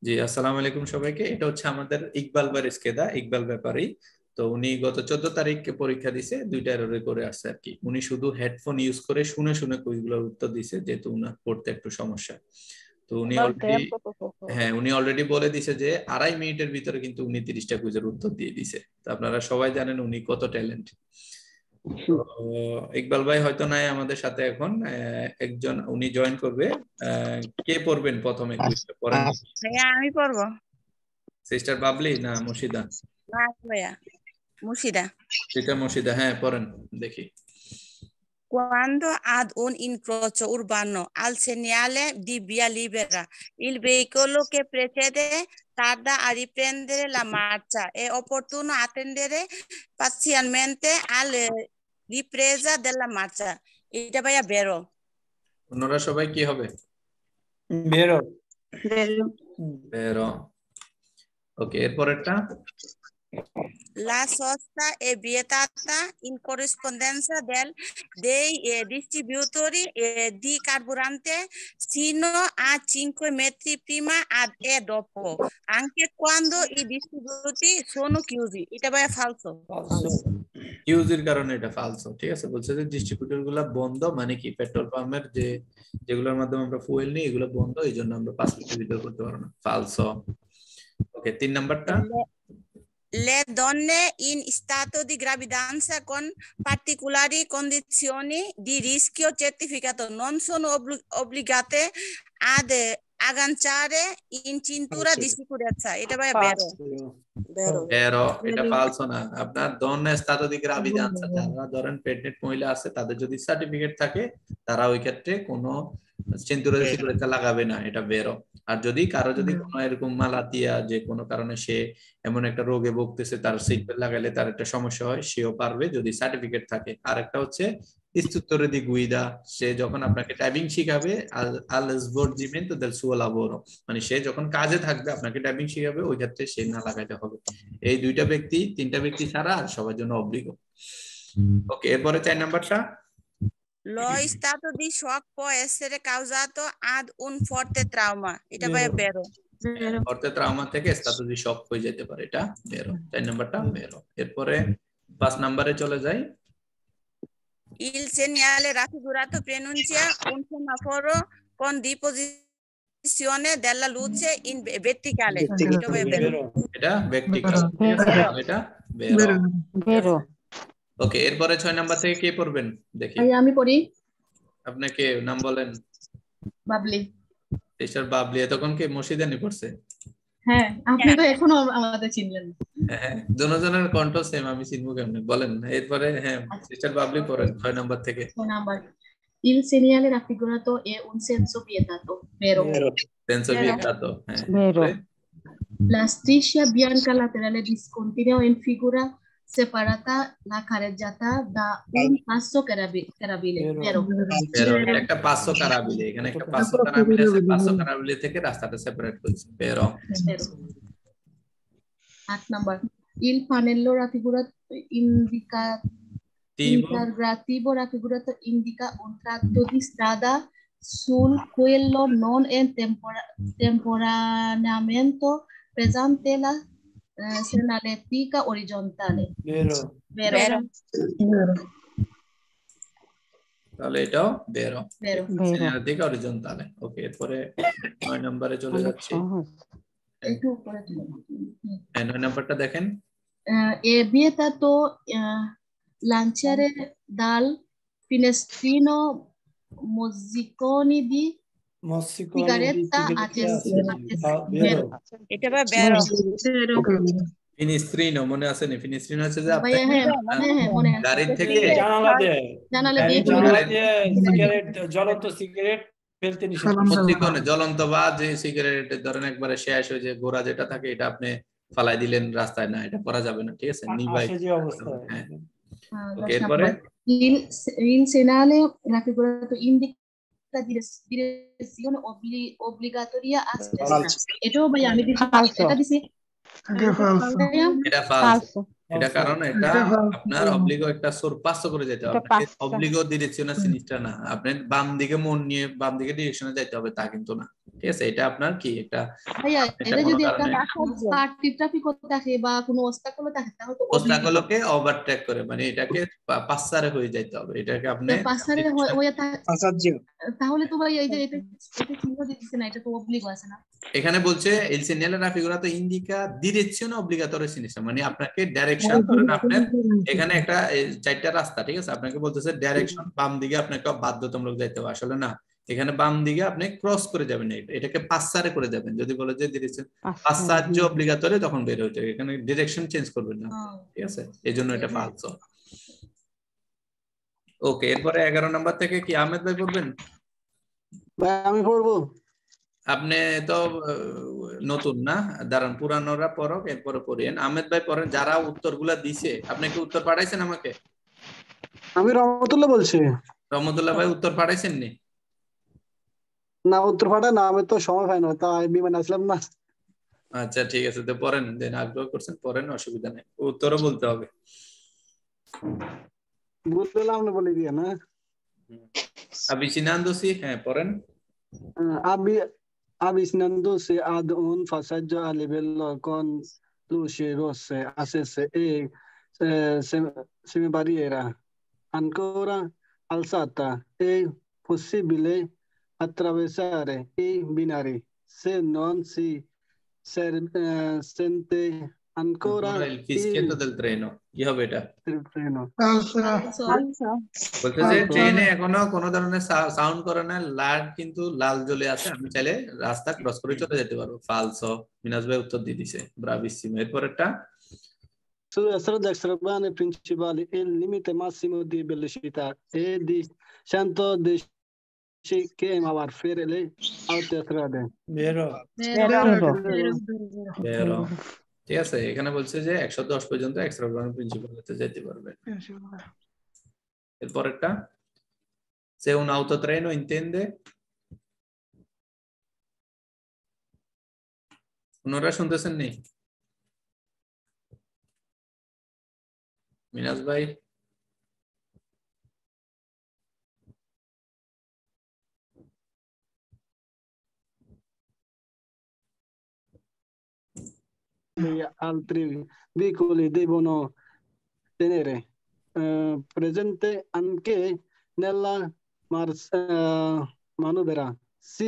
জি, আসসালামু আলাইকুম সবাইকে। এটা হচ্ছে আমাদের ইকবাল বারিস্কেদা, ইকবাল ব্যাপারী। তো উনি গত 14 তারিখে পরীক্ষা দিছে, দুইটা এররে করে আসছে আর কি। উনি শুধু হেডফোন ইউজ করে শুনে শুনে কুইজগুলোর উত্তর দিছে, যেহেতু উনার পড়তে একটু সমস্যা। তো উনি অলরেডি, হ্যাঁ, উনি অলরেডি বলে দিছে যে 2.5 মিনিটের ভিতরে কিন্তু উনি 30টা কুইজের উত্তর দিয়ে দিছে। তো আপনারা সবাই জানেন উনি কত ট্যালেন্ট। তো ইকবাল ভাই হয়তো নাই আমাদের সাথে এখন, একজন উনি জয়েন করবে। কে পড়বেন প্রথমে কুইজটা পড়েন? ভাইয়া আমি পড়বো। সিস্টার বাবলি না মুর্শিদা? না ভাইয়া, মুর্শিদা। সিস্টার মুর্শিদা, হ্যাঁ পড়েন দেখি। Quando ad un incrocio urbano al segnale di via libera, il veicolo che precede tarda a riprendere la marcia, è opportuno attendere pazientemente alla ripresa della marcia. এটা ভাইয়া বেরো। অন্যরা সবাই কি হবে? Vero. বেরো। ওকে, এরপরেরটা। La sosta è vietata in corrispondenza dei distributori di carburante sino a 5 metri prima e dopo, anche quando i distributori sono chiusi. এটা ভাইয়া falso. ইউজের কারণে এটা ফালসো, ঠিক আছে। বলছে যে ডিস্ট্রিবিউটর গুলা বন্ধ, মানে কি পেট্রোল পাম্পের যেগুলোর মাধ্যমে আমরা ফুয়েল নিই এগুলো বন্ধ, এই জন্য আমরা 5 লিটার ভিতর করতে পারবো না, ফালসো। ওকে, 3 নাম্বারটা। Le donne in stato di gravidanza con particolari condizioni di rischio certificato non sono obbligate ad agganciare in cintura di sicurezza. এটা ভাইয়া বেরো। বেরো, এটা ফালসো না। আপনার দন্নে স্টাতো দি গ্রাভিডান্সা, যারা ধরেন প্রেগনেন্ট মহিলা আছে তাদের যদি সার্টিফিকেট থাকে তারা ওই ক্ষেত্রে কোনো চিন্তুরা দি সিকিউরিটি লাগাবে না, এটা বেরো। আর যদি কারো যদি কোনো এরকম মালাতিয়া যে কোনো কারণে সে এমন একটা রোগে ভুগতেছে, তার সিট বেল্ট লাগাইলে তার একটা সমস্যা হয়, সেও পারবে যদি সার্টিফিকেট থাকে। আর একটা হচ্ছে ইস্তুত্তরে দি গুইদা, সে যখন আপনাকে টাইপিং শিখাবে আল সvolgimento del suo lavoro, মানে সে যখন কাজে থাকবে আপনাকে টাইপিং শিখাবে, ওই ক্ষেত্রে সে না লাগাইতে হবে। এই দুইটা ব্যক্তি, তিনটা ব্যক্তি ছাড়া আর সবার জন্য অব্লিগ। ওকে, এরপরে 4 নাম্বারটা। Lo stato di shock può essere causato ad un forte trauma. এটা ভাইয়া বেরো। ফর্তে ট্রাউমা থেকে স্টাতো দি শক হয়ে যেতে পারে, এটা বেরো। 4 নাম্বারটা বেরো। এরপরে 5 নাম্বারে চলে যাই। Il segnale raffigurato preannuncia un semaforo con disposizione della luce in verticale. এটা ভাইয়া বেরো। এটা vertical, এটা বেরো। ওকে, এরপরে 6 নাম্বার থেকে কে পড়বেন দেখি? আমি পড়ি। আপনাকে নাম বলেন। বাবলি। সিস্টার বাবলি। এতক্ষণ কে মুর্শিদানি পড়ছে? হ্যাঁ, আপনি তো এখনো আমাদের চিনলেন। হ্যাঁ, দুজনের কণ্ঠ সেম, আমি চিনবো কেমনে বলেন। এরপরে হ্যাঁ, সিস্টার বাবলি পড়েন 6 নাম্বার থেকে। 6 number. Il segnale raffigurato è un senso vietato. Vero. Senso vietato, Vero. La striscia bianca laterale discontinua in figura separata la careggiata da un passo carabile. Vero. একটা passo carabile, এখানে একটা passo carabile আছে, passo carabile থেকে রাস্তাটা separate করেছে। Vero. 8 number. Il pannello raffigurato interrogativo raffigurato indica un tratto di strada sul quale non è temporaneamente presente la segnaletica orizzontale. Vero. তাহলে এটাও বেরো, সেনালেটিকা অরিজন্টালে। ওকে, এরপরে 9 নম্বরে চলে যাচ্ছি। একটু উপরে তুলুন। 9 নম্বরটা দেখেন। È vietato lanciare dal finestrino mozziconi di sigaretta accesa. এটা ভাইয়া বেরো। ফিনিস্ট্রিনো মনে আছে না? ফিনিস্ট্রিনো হচ্ছে যে আপনি মনে আছে। গাড়ি থেকে জানালা দিয়ে সিগারেট, জ্বলন্ত সিগারেট ফেলতে নিষেধ। মধ্যিকোণে জ্বলন্ত বা যে সিগারেট ধরেন একবারে শেষ হয়ে যে গোড়া যেটা থাকে, এটা আপনি ফালাই দিলেন রাস্তায়, না এটা করা যাবে না, ঠিক আছে। নিভাই যে অবস্থা। ওকে, এরপরে il segnale raffigurato indica la direzione obbligatoria a destra. এটাও ভাই আমি দিছি, এটা দিছি। এটা ফালসো। এটা Also, কারণ এটা এটা falso. আপনার অবলিগো একটা সোরপাসো করে যেতে হবে, এটা পাঁচটা। অবলিগো ডিরেকশনাল জিনিসটা না, আপনার বাম দিকে মন নিয়ে বাম দিকে ডিরেকশনে যেতে হবে তা কিন্তু না, ঠিক আছে? এটা আপনার কি একটা ভাইয়া এটা এটা কোনো যদি একটা কারণে পার্টি ট্রাফিক থাকে বা কোনো অবস্টাকল থাকে তাহলে তো ওস্তাকলকে ওভারটেক করে, মানে এটাকে পাসারে হয়ে যাইতে হবে, এটাকে আপনি পাশারে হয়ে Asaggio. তাহলে তো ভাই এই যে এটা চিহ্ন দিতেছে না, এটা তো অবলিগো আছে না? এখানে বলছে il segnale raffigurato indica direzione obbligatoria sinistra, মানে আপনাকে ডাইরেকশন, ধরেন আপনার এখানে একটা চারটা রাস্তা, ঠিক আছে, আপনাকে বলতেছে ডাইরেকশন বাম দিকে আপনাকে বাধ্যতামূলক যাইতে হবে, আসলে না, এখানে বাম দিকে আপনি ক্রস করে যাবেন, এটাকে পাসারে করে যাবেন, যদি বলে যে ডিরেকশন passaggio obbligatorio তখন বের হয়ে যাবে, এখানে ডিরেকশন চেঞ্জ করবেন না, ঠিক আছে, এইজন্য এটা ফালসো। ওকে, এরপরে 11 নাম্বার থেকে কি আহমেদ ভাই পড়বেন? ভাই আমি পড়বো। আপনি তো নতুন না, দাঁড়ান পুরানোরা পড়ক, এরপরে পড়েন। আহমেদ ভাই পড়েন, যারা উত্তরগুলা দিছে। আপনি কি উত্তর পাঠাইছেন আমাকে? আমি রহমতুল্লাহ বলছি। রহমতুল্লাহ ভাই উত্তর পাঠাইছেন নি? না উত্তর পাঠা না, আমি তো সময় পাই না, তাই বিমানে আসলাম না। আচ্ছা ঠিক আছে, তো পড়েন, দেন আগ্রহ করছেন পড়েন, অসুবিধা নেই, উত্তরও বলতে হবে। বুঝলাম না বলে দিয়ে না। Avvicinandosi, পড়েন। Avvicinandosi ad un passaggio a livello con luci rosse accese e semibarriera ancora alzata, è possibile attraversare i binari se non si sente ancora il fischietto del treno, কি হবে এটা? il freno. falso, বলতে যে ট্রেনে এখনো কোনো ধরনের সাউন্ড করে না, লাইট কিন্তু লাল জ্বলে আছে, আমি চাইলে রাস্তা ক্রস করে চলে যেতে পারবো। ফালসো, মিনাস ভাই উত্তর দিয়ে দিছে, ব্রাভিসিমো। এরপরেরটা Sulla strada extraeurbana principale il limite massimo di velocità è di 110 km/h per le autostrade. vero, বেরো, ঠিক আছে, এখানে বলছে যে 110 পর্যন্ত এক্সট্রাভার্বাল প্রিন্সিপালতে যেতে পারবে। এরপরেরটা se un autotreno intende, ওনারা শুনতেছেন নি? মিনাস ভাই Gli altri veicoli devono tenere presente anche nella manovra sì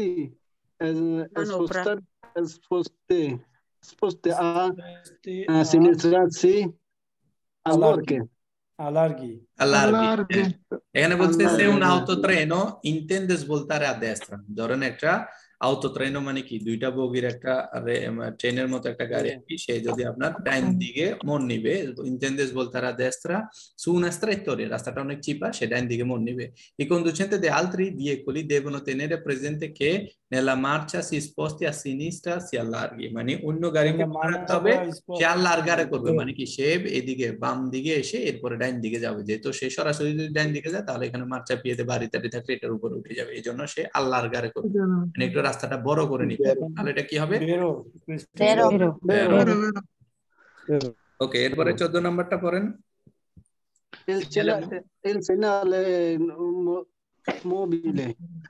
sposte a sinistra sì allorché allarghi, allarghi, এখানে বলছে se un autotreno intende svoltare a destra, ধরেন একটা autotreno মানে কি, দুইটা বগির একটা ট্রেনের মতো একটা গাড়ি, সে যদি আপনার ডাইন দিকে মন নিবে, intende svoltare a destra su una strettoia, রাস্তাটা অনেক চিপা, সে ডাইন দিকে মন নিবে। I conducenti di altri veicoli devono tenere presente che nella marcia si sposti a sinistra si allarghi, মানে অন্য গাড়িকে মনে রাখতে হবে সে allargare করবে, মানে কি সে এদিকে বাম দিকে এসে এরপরে ডাইন দিকে যাবে, যেহেতু সে সরাসরি যদি ডাইন দিকে যায় তাহলে এখানে মার্চা পিয়েতে বাড়ি টাড়ি থাকলে এটার উপরে উঠে যাবে, এই জন্য সে allargare করবে, মানে একটু রাস্তাটা বড় করে নিতে হবে, তাহলে এটা কি হবে? ওকে, এরপরে 14 নাম্বারটা পড়েন। il segnale mobile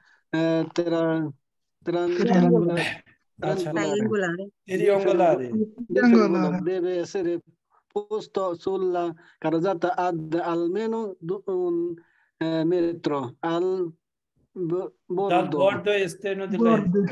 triangolare, deve essere posto sulla carrozzata ad almeno un metro al dal bordo esterno della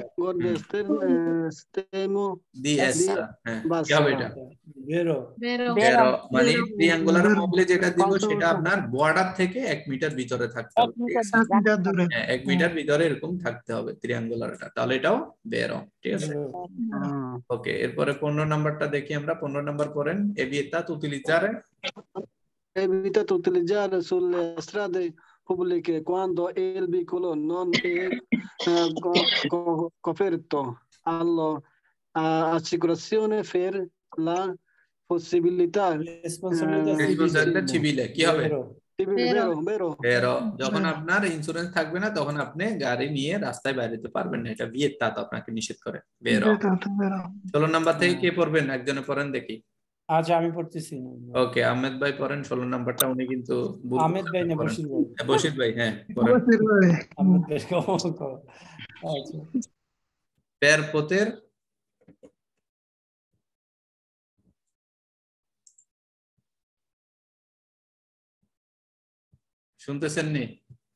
esterno di essa, কি হবে এটা? vero, বেরো, মানে ট্রায়াঙ্গুলার মোবলে যেটা দিব সেটা আপনার বর্ডার থেকে 1 মিটার ভিতরে থাকতে হবে, 1 মিটার ভিতরে এরকম থাকতে হবে ট্রায়াঙ্গুলারটা, তাহলে এটাও বেরো, ঠিক আছে। ওকে, এরপরে 15 নাম্বারটা দেখি আমরা। 15 নাম্বার পড়েন। è vietato utilizzare sulle strade pubbliche quando il veicolo non è coperto all'assicurazione per la possibilità responsabilità civile, কি হবে? vero, যখন আপনার ইন্স্যুরেন্স থাকবে না তখন আপনি গাড়ি নিয়ে রাস্তায় বেরোতে পারবেন না, এটা vietato আপনাকে নিষেধ করে, বেরো। 16 নাম্বার থেকে কে পড়বেন? একজনে পড়েন দেখি। আচ্ছা আমি পড়তেছি না। ওকে, আহমেদ ভাই পড়েন 16 নাম্বারটা। উনি কিন্তু আহমেদ ভাই না বশির ভাই? বশির ভাই, হ্যাঁ পড়েন। আহমেদ ভাই আচ্ছা পের পতের শুনতেছেন নি?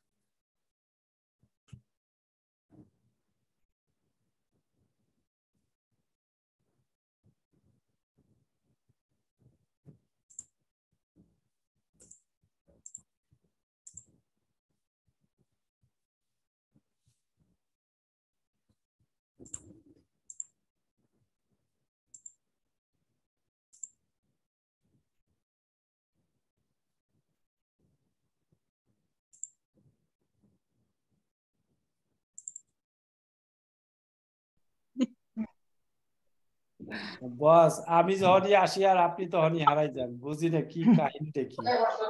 বস, আমি যখনই আসি আর আপনি তখনই হারাই যান, বুঝি না কি কাহিনীটা কি।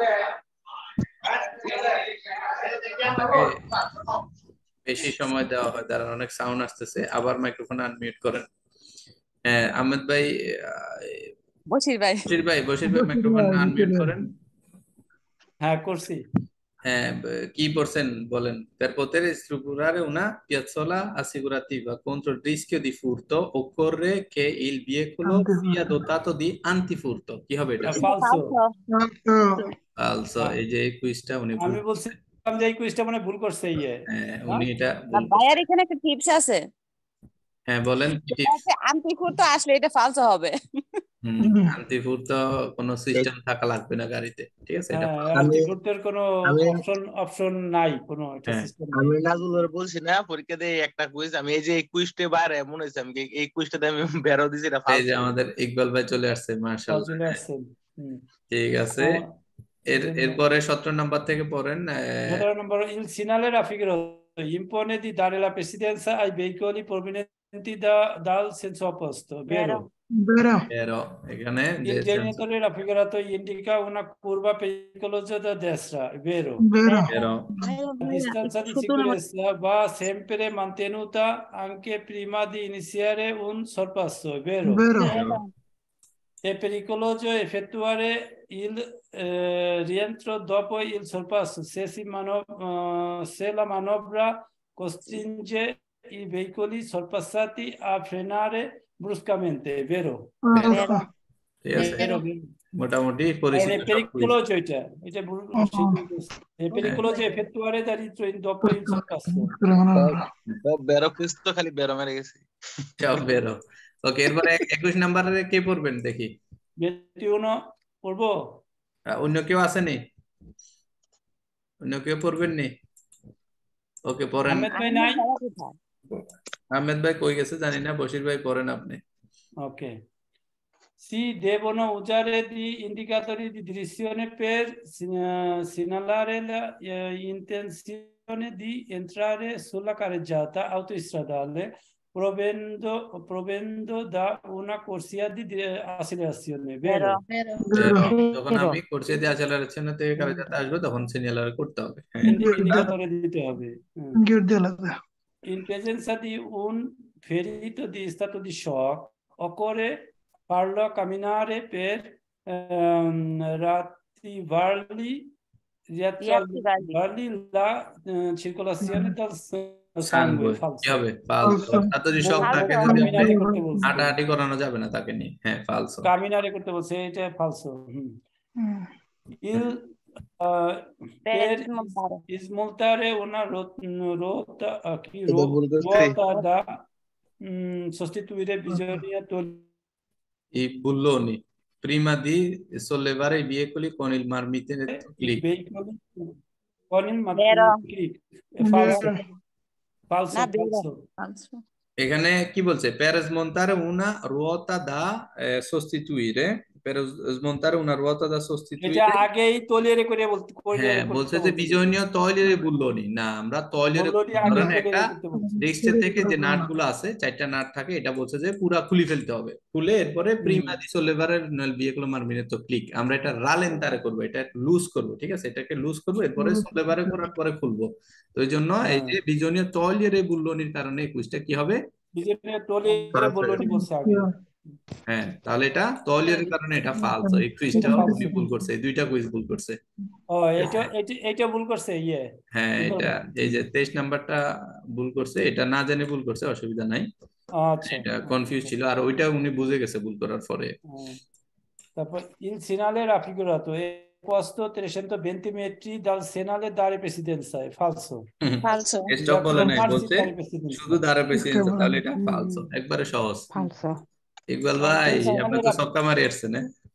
আমাকে বেশি সময় দেওয়া হয়, তার অনেক সাউন্ড আসতেছে। আবার মাইক্রোফোন আনমিউট করেন। হ্যাঁ আহমেদ ভাই, বশির ভাই বশির ভাই মাইক্রোফোন আনমিউট করেন। হ্যাঁ করছি। হ্যাঁ, chi বলেন। Per poter strutturare una piazzola assicurativa contro il rischio di furto occorre che il veicolo sia dotato di antifurto. কি হবে এটা? ফালসো। ফালসো। এই যে এই কুইজটা উনি ভুল আমি বলছিলাম যে এই কুইজটা মানে ভুল করছে ইয়ে। হ্যাঁ, উনি এটা ভুল করছেন। ভাইয়ার এখানে একটা টিপস আছে। হ্যাঁ বলেন কি টিপস? আন্টিফুট আসলে এটা ফালসো হবে। আন্টিফুর্ত কোনো সিস্টেম থাকা লাগবে না গাড়িতে, ঠিক আছে? এটা হ্যাঁ, আন্টিফুটের কোনো অপশন নাই, কোনো এটা হ্যাঁ। সিস্টেম আমি নাই। নাজুলের বলছি না পরীক্ষা দিয়ে একটা কুইজ, আমি এই যে এই কুইজটা বাইরে মনে হয়েছে আমি এই কুইজটাতে আমি বেরো দিছি এটা এই যে ফালতু। আমাদের ইকবাল ভাই চলে আসছে, মাশাআল্লাহ। চলে আসছেন। ঠিক আছে, এরপরে 17 নাম্বার থেকে পড়েন। 17 নম্বর, il segnale raffigurato impone di dare la precedenza ai veicoli provenienti dal senso opposto, vero? Vero. এখানে Il generatore raffigurato indica una curva pericolosa da destra, vero? Vero. La distanza di sicurezza va sempre mantenuta anche prima di iniziare un sorpasso, vero? È pericoloso effettuare il rientro dopo il sorpasso se la manovra costringe i veicoli sorpassati a frenare bruscamente, vero? ঠিক আছে, Vero. মোটামুটি পরিচিত È pericoloso è pericoloso effettuare da rientro dopo il sorpasso. বেরো quiz তো খালি বেরো মেরে গেছি। সব বেরো। ওকে, এরপরে 21 নাম্বারে কে পড়বেন দেখি? 21 পড়বো? অন্য কেউ আসেনি? অন্য কেউ পড়বেন নি? ওকে পড়েন। আহমেদ ভাই নাই? আহমেদ ভাই কই গেছে জানি না, বশির ভাই পড়েন আপনি। ওকে। Si devono usare di indicatori di direzione per segnalare la intenzione di entrare sulla carreggiata autostradale provenendo da una corsia di accelerazione, vero? যখন আমি corsia di accelerazione থেকে carreggiata আসবে তখন সিগন্যাল করতে হবে। Indicatore দিতে হবে। In presenza di un ferito di stato di shock occorre farlo camminare per riattivargli la circolazione del sangue. কি হবে? ফালসো। তাতে যদি শক থাকে হাঁটাহাঁটি করানো যাবে না তাকে নিয়ে। হ্যাঁ ফালসো। কামিনারে করতে বলছে, এটা ফালসো। Il per smontare una ruota da sostituire bisogna togliere I bulloni prima di sollevare i veicoli con il marmitente click. Con il marmitente click. Falso. Falso. এখানে কি বলছে? Per smontare una ruota da sostituire, per smontare una ruota da sostituire, এটা আগেই তলিয়ে করে বলতে হ্যাঁ বলছে যে বিজনীয় তৈলের বুল্লনি না, আমরা তৈলের ধরেন একটা ডিস্কের থেকে যে নাটগুলো আছে, 4টা নাট থাকে, এটা বলছে যে পুরা খুলে ফেলতে হবে। খুলে এরপরে prima di sollevare il veicolo marmitente click, আমরা এটা রালেন্তারে করব, এটা লুজ করব, ঠিক আছে? এটাকে লুজ করব, এরপরে sollevare করার পরে খুলবো। তো এই জন্য এই যে বিজনীয় তৈলের বুল্লনির কারণে এই কুইজটা কি হবে? বিজনীয় তলিয়ে বুল্লনি বলছে আগে। হ্যাঁ, তাহলে এটা তলিয়ার কারণে এটা ফালস। এই কুইজটা উনি ভুল করছে, এই দুইটা কুইজ ভুল করছে। ও এটা ভুল করছে হ্যাঁ, এটা এই যে 23 নাম্বারটা ভুল করছে, এটা না জেনে ভুল করছে, অসুবিধা নাই। আচ্ছা, এটা কনফিউজ ছিল, আর ওইটা উনি বুঝে গেছে ভুল করার পরে। Dopo il Senale era figurato e posto 320 metri dal Senale dare presidenza, è falso. Falso. Stop বলে নাই, Fermarsi বলছে dare presidenza. শুধু দাঁড়া প্রেসিডেন্সি, তাহলে এটা ফালস, একবারে সহজ। Falso. ইকবাল ভাই আপনি তো ছক্কা মারি আসছেন।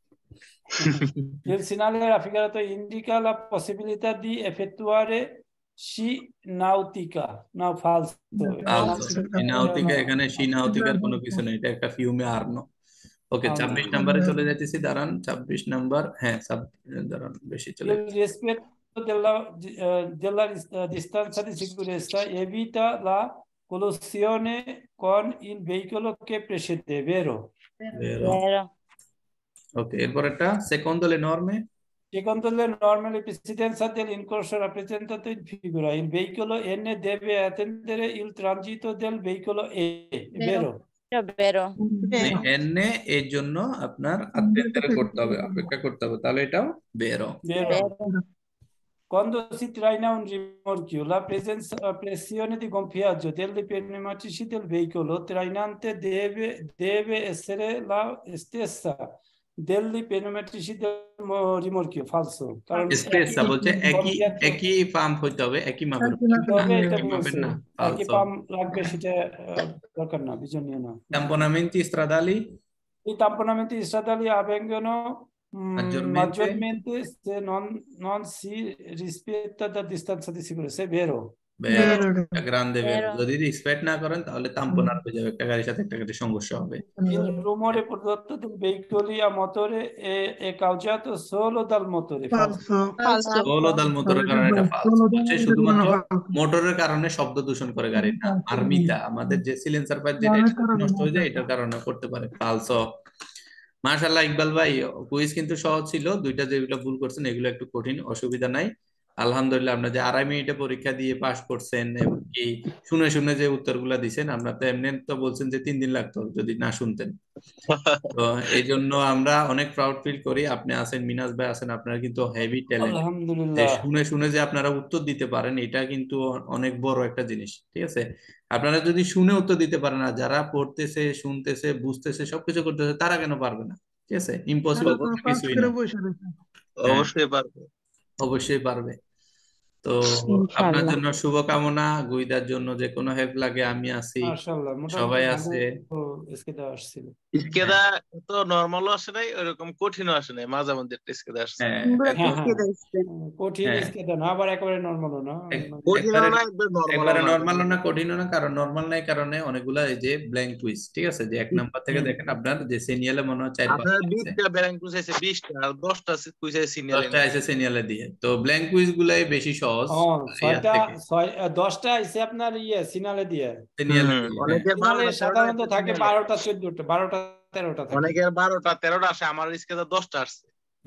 Il Senale era figurato indica la possibilità di effettuare sci nautica. No, falso. নাউতিকা, এখানে সি নাউতিকার কোনো কিছু নেই, এটা একটা ফিউমে আর্নো। ওকে, 26 নম্বরে চলে যাইতেছি, দাঁড়ান 26 নাম্বার। হ্যাঁ, দাঁড়ান বেশি চলে Il rispetto della distanza di sicurezza evita la collisione con il veicolo che precede, vero? Vero. Ok, এরপর একটা secondo le norme. Secondo le norme di presidenza dell'incorso rappresentato in figura, il veicolo N deve attendere il transito del veicolo E, vero? Vero. N এর জন্য আপনার attendere করতে হবে, অপেক্ষা করতে হবে, তাহলে এটাও vero. Vero. Quando si traina un rimorchio, la pressione di gonfiaggio degli pneumatici del veicolo trainante deve essere la stessa degli pneumatici del rimorchio, falso. Stessa বলছে একই পাম্প হইতে হবে, একই মাপের। একই পাম্প লাগবে, সেটা দরকার না, বিজনীয় না। Tamponamenti stradali. I tamponamenti stradali avvengono maggiormente se non si rispetta la distanza di sicurezza, è vero? Vero, grande vero. যদি রিসপেক্ট না করেন তাহলে তাম্পনার হয়ে যাবে, একটা গাড়ির সাথে একটা গাড়ির সংঘর্ষ হবে। Il rumore prodotto dai veicoli a motore è causato solo dal motore, falso. Solo dal motore কারণে এটা ফালস। হচ্ছে শুধুমাত্র মোটরের কারণে শব্দ দূষণ করে গাড়ি না, আর্মিটা আমাদের যে সিলেন্সার পাইপ যেটা নষ্ট হয়ে যায় এটার কারণে করতে পারে, ফালস। মাশাআল্লাহ ইকবাল ভাই, কুইজ কিন্তু সহজ ছিল, দুইটা যেগুলো ভুল করছেন এগুলো একটু কঠিন, অসুবিধা নাই। আলহামদুলিল্লাহ, আপনার যে 2.5 মিনিটে পরীক্ষা দিয়ে পাস করছেন, এবং কি শুনে শুনে যে উত্তরগুলা দিছেন, আমরা তো এমনি তো বলছেন যে 3 দিন লাগতো যদি না শুনতেন। তো এই জন্য আমরা অনেক প্রাউড ফিল করি, আপনি আছেন, মিনাজ ভাই আছেন, আপনারা কিন্তু হেভি ট্যালেন্ট। আলহামদুলিল্লাহ, শুনে শুনে যে আপনারা উত্তর দিতে পারেন এটা কিন্তু অনেক বড় একটা জিনিস, ঠিক আছে? আপনারা যদি শুনে উত্তর দিতে পারেন না, যারা পড়তেছে, শুনতেছে, বুঝতেছে, সবকিছু করতেছে, তারা কেন পারবে না? ঠিক আছে, ইম্পসিবল কিছুই না। অবশ্যই পারবে, অবশ্যই পারবে। তো আপনার জন্য শুভকামনা, গুইদার জন্য যে কোনো হেল্প লাগে আমি আছি, সবাই আছে। ইসকেদা তো নরমালও আসে নাই, ওরকম কঠিনও আসে নাই, মাঝে মধ্যে ইসকেদা আসছে। কঠিন ইসকেদা না, আবার একেবারে নরমালও না, একবারে নরমালও না, কঠিনও না। কারণ নরমাল নাই কারণে অনেকগুলা এই যে ব্ল্যাঙ্ক কুইজ, ঠিক আছে? যে 1 নাম্বার থেকে দেখেন আপনার যে সিনিয়রে মনে হয় 4-5 আপনার 20টা ব্ল্যাঙ্ক কুইজ আছে, 20টা আর 10টা কুইজ আছে সিনিয়রে, 10টা আছে সিনিয়রে দিয়ে। তো ব্ল্যাঙ্ক কুইজ গুলাই বেশি সহজ। 10টা আছে আপনার সিনালে দিয়ে, সিনিয়রে সাধারণত থাকে 12টা 14টা 12টা 13টা থাকে, অনেকের 12টা 13টা আসে, আমার ইসকেদা 10টা আসছে।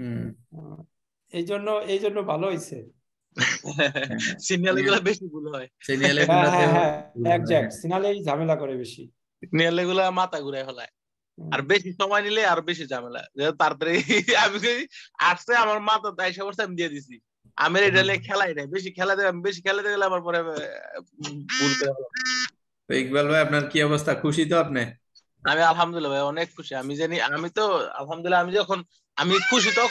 এই জন্য ভালো হইছে, সিনিয়রে গুলো বেশি ভুল হয়, সিনিয়রে এক্সাক্ট সিনালেই ঝামেলা করে বেশি, সিনিয়রে গুলো মাথা ঘুরায় ফেলায়, আর বেশি সময় নিলে আর বেশি ঝামেলা। তাড়াতাড়ি আমি আসছে আমার মাথা দায়সা করছে, আমি দিয়ে দিছি, আমি এটা খেলাই নাই, বেশি খেলাতে গেলে আমার পরে ভুল করে ফেলাম। ইকবাল ভাই আপনার কি অবস্থা, খুশি তো আপনি? আমি আলহামদুলিল্লাহ ভাই অনেক খুশি, আমি জানি, আমি তো আলহামদুলিল্লাহ, আমি যখন আমি খুশি তো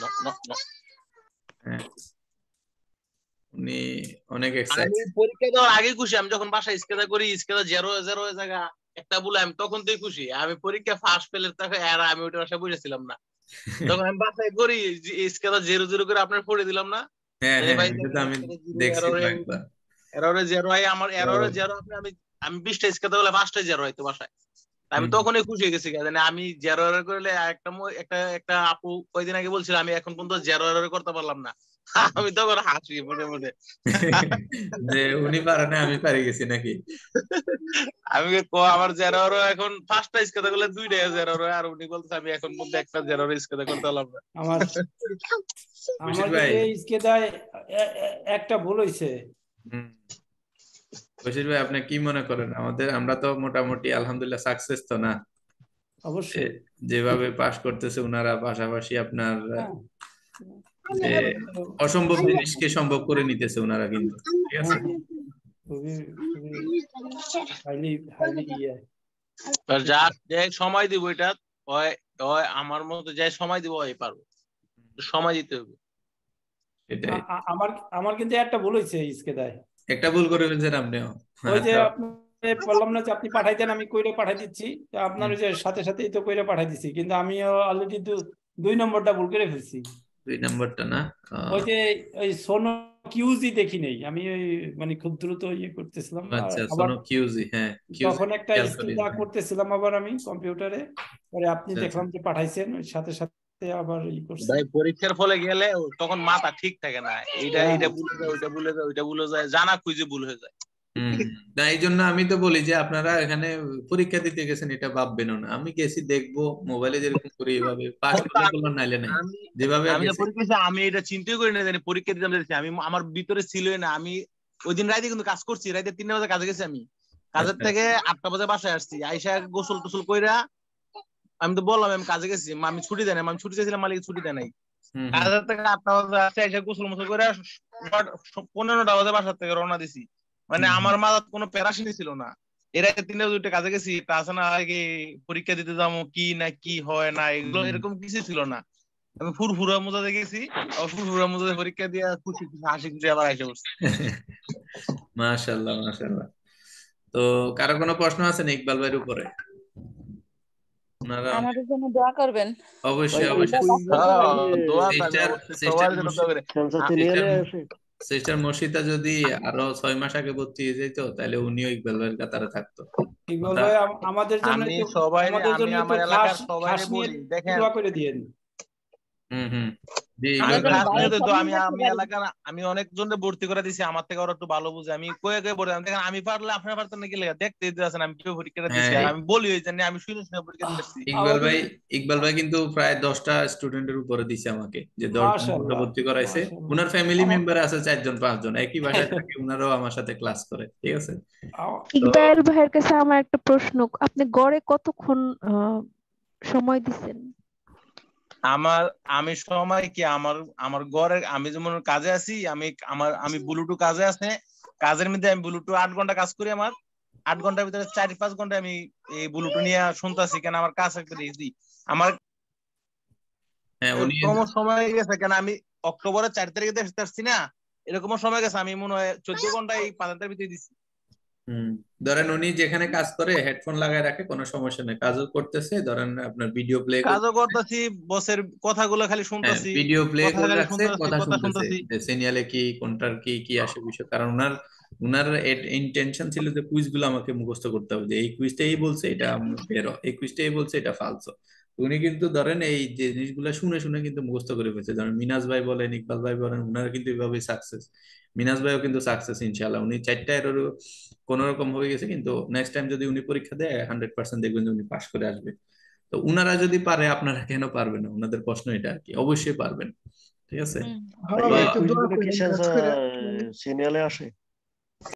উনি অনেক এক্সাইটেড। আমি পরীক্ষা দেওয়ার আগে খুশি, আমি যখন বাসায় ইসকেদা করি, ইসকেদা 0-0 জায়গা একটা বলে আমি তখন তুই খুশি। আমি পরীক্ষা ফার্স্ট ফেলের তখন আমি ওইটা বাসায় বুঝেছিলাম না, তখন আমি বাসায় করি ইসকেদা 0-0 করে আপনার পড়ে দিলাম না। হ্যাঁ আমি দেখছি একবার এররে 0 হয়, আমার এররে 0 আমি 20টা ইসকেদা বলে 5টা 0 হয়তো বাসায়। আমি তখনই খুশি হয়ে গেছি, জানি আমি 0 এরর করলে একটা আপু কয়দিন আগে বলছিল আমি এখন পর্যন্ত 0 এরর করতে পারলাম না, আমি তখন হাসি মনে মনে যে উনি পারে না আমি পারি গেছি নাকি। আমি আমার 0 এরর এখন 5টা ইসকেদা করলে 2টা 0 এরর, আর উনি বলতেছে আমি এখন পর্যন্ত একটা 0 এরর ইসকেদা করতে পারলাম না। আমার ইসকেদায় একটা ভুল হইছে। বশির ভাই আপনি কি মনে করেন, আমরা তো মোটামুটি আলহামদুলিল্লাহ সাকসেস তো না? অবশ্যই যেভাবে পাস করতেছে ওনারা, পাশাপাশি আপনার হ্যাঁ যে অসম্ভব জিনিসকে সম্ভব করে নিতেছে ওনারা কিন্তু, ঠিক আছে? খুবই হাইলি যা যে সময় দিব এটা ওই ওই আমার মতো যে সময় দিব ওই পারবো, সময় দিতে হবে। এটাই আমার কিন্তু একটা ভুল হয়েছে ইসকেদায়, একটা ভুল করে ফেলছেন আপনিও। ওই যে আপনি বললাম না যে আপনি পাঠাই দেন, আমি কইরে পাঠাই দিচ্ছি, আপনার ওই যে সাথে সাথেই তো কইরে পাঠাই দিচ্ছি, কিন্তু আমিও অলরেডি 2 নম্বরটা ভুল করে ফেলছি। 2 নম্বরটা না, ওই যে ওই সোনো কিউজি দেখি নেই আমি, ওই মানে খুব দ্রুত ইয়ে করতেছিলাম, আচ্ছা আবার সোনো কিউজি, হ্যাঁ তখন একটা স্ক্রিন করতেছিলাম আবার আমি কম্পিউটারে, পরে আপনি দেখলাম যে পাঠাইছেন, ওই সাথে সাথে আবার ই করছি। ভাই পরীক্ষার ফলে গেলে তখন মাথা ঠিক থাকে না, এটা ভুলে যায়, ওইটা ভুলে যায়, ওইটা ভুলে যায়, জানা খুঁজে ভুল হয়ে যায়। না এই জন্য আমি তো বলি যে আপনারা এখানে পরীক্ষা দিতে গেছেন এটা ভাববেন না, আমি গেছি দেখবো মোবাইলে যেরকম করি এইভাবে পাস করলে করলাম, নাইলে নাই, যেভাবে আমি পরীক্ষা আমি এটা চিন্তাই করি না জানি পরীক্ষা দিতে আমি, আমার ভিতরে ছিলই না। আমি ওই দিন রাতে কিন্তু কাজ করছি, রাতে 3টা বাজে কাজে গেছি, আমি কাজের থেকে 8টা বাজে বাসায় আসছি, আইসা গোসল টোসল কইরা আমি তো বললাম আমি কাজে গেছি, আমি ছুটি দেয় না, আমি ছুটি চাইছিলাম, মালিক ছুটি দেয় নাই। কাজের থেকে 8টা বাজে আসছি, আইসা গোসল মোসল করে 15টা বাজে বাসার থেকে রওনা দিছি। মানে আমার মাথার কোনো প্যারাশিনি ছিল না। এর আগে 3টা 2টা কাজে গেছি, তা আছে না আগে পরীক্ষা দিতে যাবো কি না কি হয় না, এগুলো এরকম কিছু ছিল না। আমি ফুরফুরা মোজাতে গেছি, ফুরফুরা মোজাতে পরীক্ষা দিয়ে খুশি খুশি হাসি খুশি আবার এসে বসছি। মাশাআল্লাহ মাশাআল্লাহ। তো কারো কোনো প্রশ্ন আছে না ইকবাল ভাইয়ের উপরে? আমাদের জন্য দোয়া করবেন। অবশ্যই অবশ্যই, সিস্টার মর্শিদা যদি আরো 6 মাস আগে ভর্তি হয়ে যেত তাহলে উনিও ইকবাল ভাইয়ের কাতারে থাকতো। ইকবাল ভাই আমাদের জন্য আমার এলাকার সবাই বলি দেখেন দোয়া করে দিয়েন। আমি অনেকজনকে ভর্তি করে দিছি, আমার থেকে ওরা একটু ভালো বুঝে, আমি কয়ে কয়ে বলি দেখেন আমি পারলে আপনারা পারতেন নাকি দেখতে দিতেছেন আমি কিভাবে পরীক্ষাটা দিছি, আমি বলি ওই জন্য আমি শুনে শুনে পরীক্ষা দিচ্ছি। ইকবাল ভাই কিন্তু প্রায় 10টা স্টুডেন্টের উপরে দিছে আমাকে, যে 10টা ভর্তি করাইছে। উনার ফ্যামিলি মেম্বার আছে 4জন 5জন, একই বাসায় থাকে, উনারাও আমার সাথে ক্লাস করে, ঠিক আছে? ইকবাল ভাইয়ের কাছে আমার একটা প্রশ্ন, আপনি গড়ে কতক্ষণ সময় দিচ্ছেন? আমি সময় কি আমার ঘরে, আমি যেমন কাজে আছি, আমি ব্লুটুথ কাজে আছে, কাজের মধ্যে আমি ব্লুটুথ 8 ঘন্টা কাজ করি, আমার 8 ঘন্টার ভিতরে 4-5 ঘন্টা আমি এই ব্লুটুথ নিয়ে শুনতেছি, কেন আমার কাজ একটা দিয়েছি। আমার এরকম সময় গেছে, কেন আমি অক্টোবরের 4 তারিখে দেখতে আসছি না, এরকম সময় গেছে আমি মনে হয় 14 ঘন্টা এই 5 ঘন্টার ভিতরে দিচ্ছি। ধরেন উনি যেখানে কাজ করে হেডফোন লাগায় রাখে, কোনো সমস্যা নেই, কাজও করতেছে, ধরেন আপনার ভিডিও প্লে কাজও করতেছি, বসের কথাগুলো খালি শুনতেছি, ভিডিও প্লে করে রাখছে, কথা শুনতেছি, সিনিয়ালে কি কোনটার কি আসে বিষয়। কারণ উনার ইন্টেনশন ছিল যে কুইজগুলো আমাকে মুখস্থ করতে হবে, যে এই কুইজটা এই বলছে এটা বেরো, এই কুইজটা এই বলছে এটা ফালসো। উনি কিন্তু ধরেন এই যে জিনিসগুলো শুনে শুনে কিন্তু মুখস্থ করে ফেলছে। ধরেন মিনাজ ভাই বলেন, ইকবাল ভাই বলেন, উনারা কিন্তু এইভাবে সাকসেস। মিনাজ ভাইও কিন্তু সাকসেস ইনশাআল্লাহ, উনি 4টা এরও কোন রকম হয়ে গেছে, কিন্তু নেক্সট টাইম যদি উনি পরীক্ষা দেয় 100% দেখবেন যে উনি পাশ করে আসবে। তো উনারা যদি পারে আপনারা কেন পারবেন না? ওনাদের প্রশ্ন এটা আর কি, অবশ্যই পারবেন, ঠিক আছে? সিনিয়রে আসে